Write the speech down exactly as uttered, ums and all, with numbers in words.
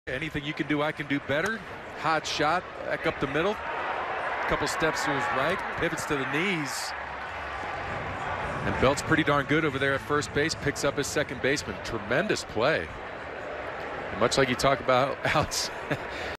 Anything you can do, I can do better. Hot shot, back up the middle. Couple steps to his right, pivots to the knees. And Belt's pretty darn good over there at first base, picks up his second baseman. Tremendous play. And much like you talk about Alex